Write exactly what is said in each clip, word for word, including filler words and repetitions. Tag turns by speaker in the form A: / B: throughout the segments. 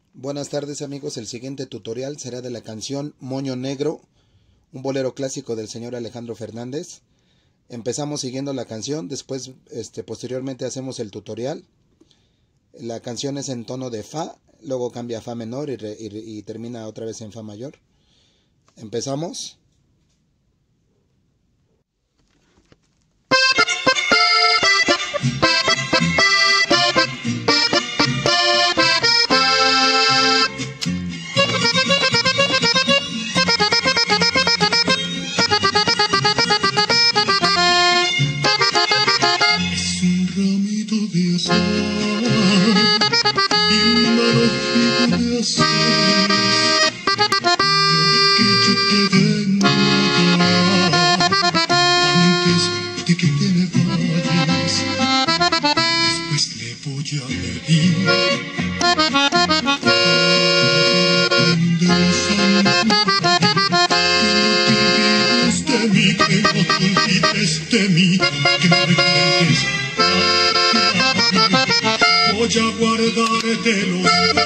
A: Buenas tardes amigos, el siguiente tutorial será de la canción Moño Negro, un bolero clásico del señor Alejandro Fernández. Empezamos siguiendo la canción, después este, posteriormente hacemos el tutorial. La canción es en tono de Fa, luego cambia a Fa menor y, re, y, y termina otra vez en Fa mayor. Empezamos.
B: De mí, que me recuerdes, voy a guardarte los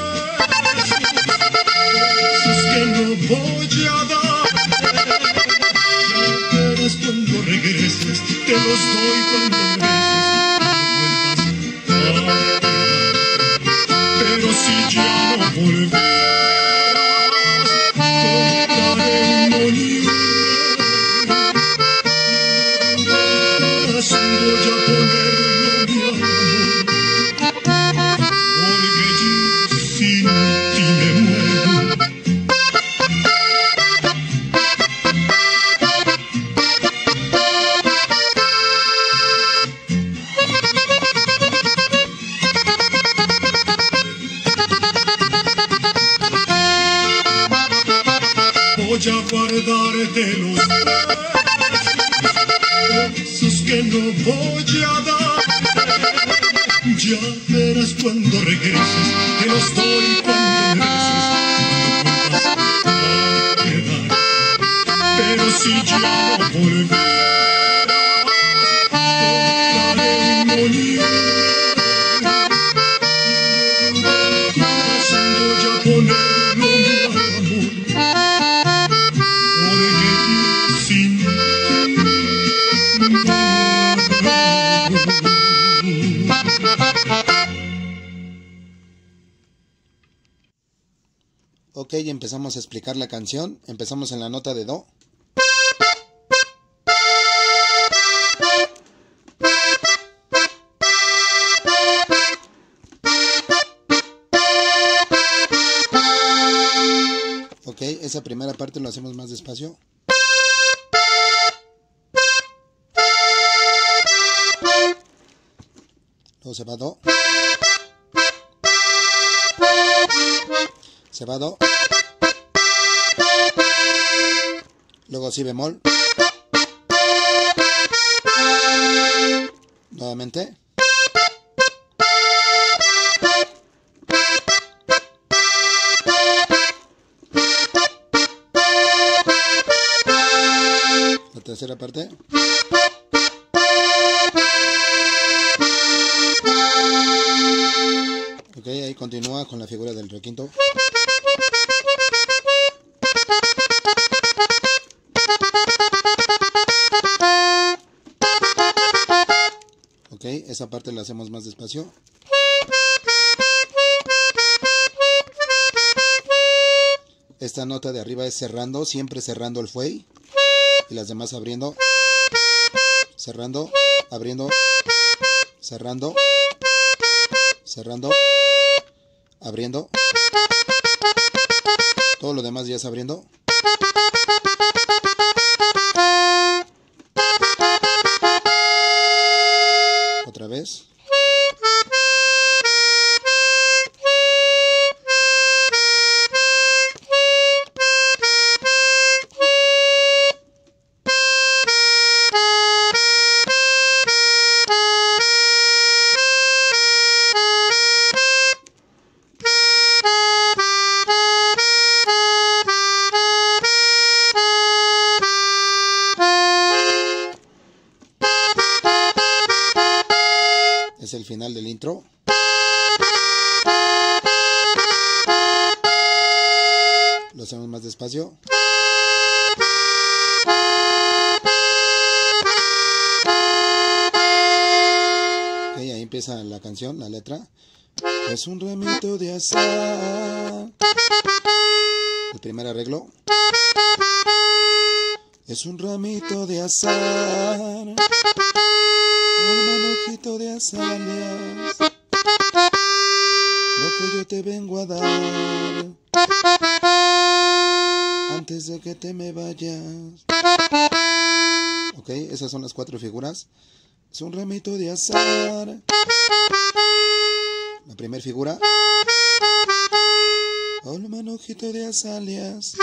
B: besos que no voy a dar. Ya verás cuando regreses, te los doy cuando regreses, cuando vuelvas a quedar. Pero si ya no volverás, cortaré el moño. Voy a ponerlo mi amor, porque yo sin ti me muero. Voy a guardarte los besos que no voy a dar. Ya verás cuando regreses, te los doy cuando regreses, cuando vuelvas a quedar. Pero si ya no volverás, cortaré el moño. Pasando ya a ponerlo mi amor, porque sin ti
A: Ok, empezamos a explicar la canción. Empezamos en la nota de Do. Ok, esa primera parte lo hacemos más despacio. Luego se va Do. Se va Do. Luego Si bemol. Nuevamente. La tercera parte. Ok, ahí continúa con la figura del requinto. Ok, esa parte la hacemos más despacio. Esta nota de arriba es cerrando, siempre cerrando el fuey. Y las demás abriendo. Cerrando, abriendo, cerrando, cerrando, abriendo. Todo lo demás ya es abriendo. Otra vez. Es el final del intro. Lo hacemos más despacio. Ok, ahí empieza la canción, la letra. Es un ramito de azar. El primer arreglo. Es un ramito de azar, un manojito de azaleas, lo que yo te vengo a dar antes de que te me vayas. Ok, esas son las cuatro figuras. Es un ramito de azar. La primera figura. Un manojito de azaleas,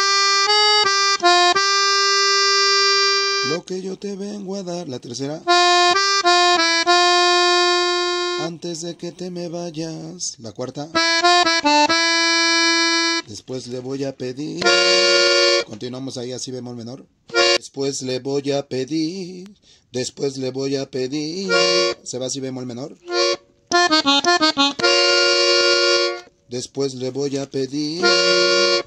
A: lo que yo te vengo a dar. La tercera. Antes de que te me vayas. La cuarta. Después le voy a pedir. Continuamos ahí a si bemol menor. Después le voy a pedir. Después le voy a pedir. Se va a si bemol menor. Después le voy a pedir a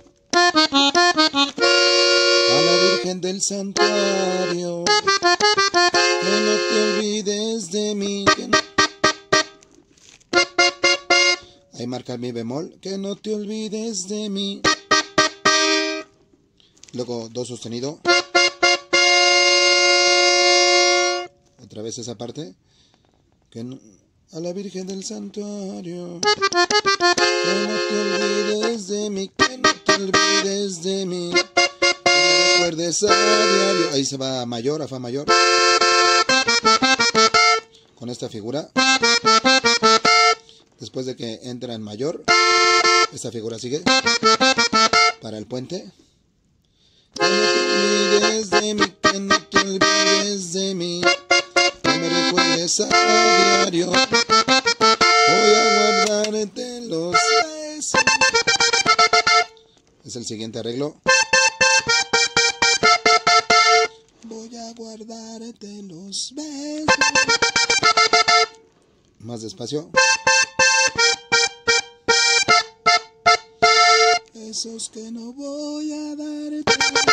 A: la Virgen del Santuario que no te olvides de mí. Que no... Ahí marca mi bemol. Que no te olvides de mí. Luego do sostenido. Otra vez esa parte. Que no... A la Virgen del Santuario que no te olvides de mí, que no te olvides de mí, que me recuerdes a diario. Ahí se va a mayor, a fa mayor. Con esta figura. Después de que entra en mayor, esta figura sigue para el puente. Que no te olvides de mí, que no te olvides de mí, que me recuerdes a diario. Voy a guardarte los besos. Es el siguiente arreglo. Voy a guardarte los besos. Más despacio. Besos que no voy a darte.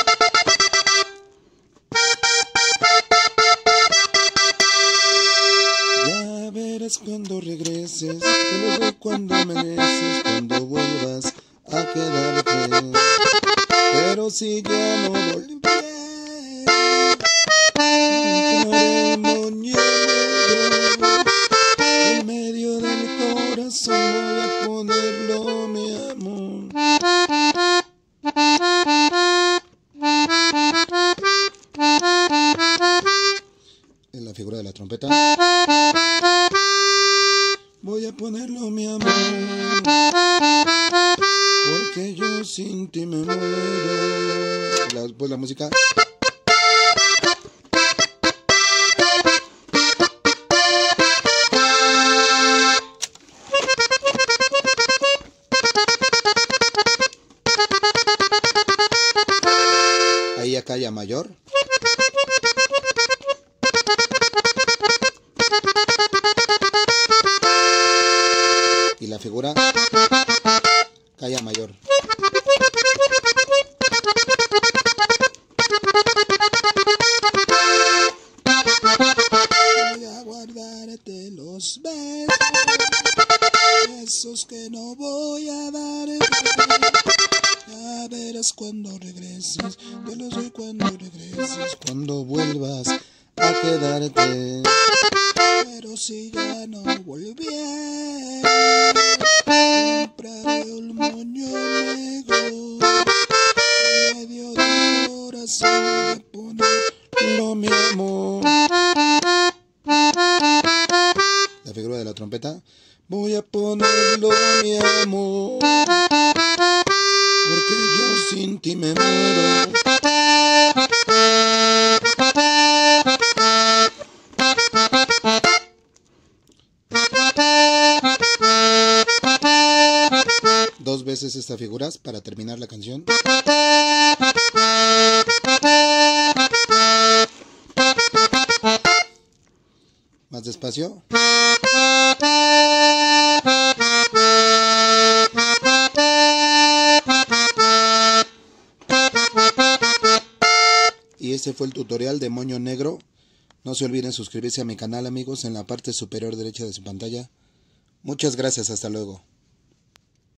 A: Cuando regreses, te lo doy cuando mereces, cuando vuelvas a quedarte. Pero si ya no volvieras, juntaré un moño negro en medio del corazón, voy a ponerlo, mi amor. En la figura de la trompeta. Voy a ponerlo, mi amor, porque yo sin ti me muero. La, pues la música. Ahí acá ya mayor. Y la figura calla mayor. Voy a guardarte los besos, besos que no voy a dar. Ya verás cuando regreses, te los doy cuando regreses, cuando vuelvas a quedarte. Pero si ya no volvieras, compraré un moño negro en medio del corazón, de ponerlo, mi amor. La figura de la trompeta. Voy a ponerlo, mi amor, porque yo sin ti me muero. Dos veces estas figuras para terminar la canción. Más despacio. Y este fue el tutorial de moño negro. No se olviden suscribirse a mi canal, amigos, en la parte superior derecha de su pantalla. Muchas gracias, hasta luego.